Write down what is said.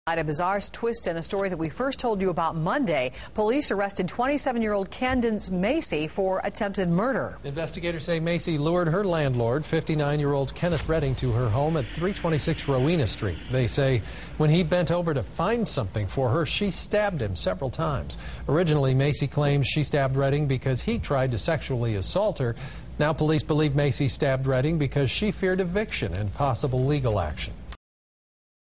A bizarre twist in a story that we first told you about Monday. Police arrested 27-year-old Candance Macy for attempted murder. Investigators say Macy lured her landlord, 59-year-old Kenneth Redding, to her home at 326 Rowena Street. They say when he bent over to find something for her, she stabbed him several times. Originally, Macy claims she stabbed Redding because he tried to sexually assault her. Now police believe Macy stabbed Redding because she feared eviction and possible legal action.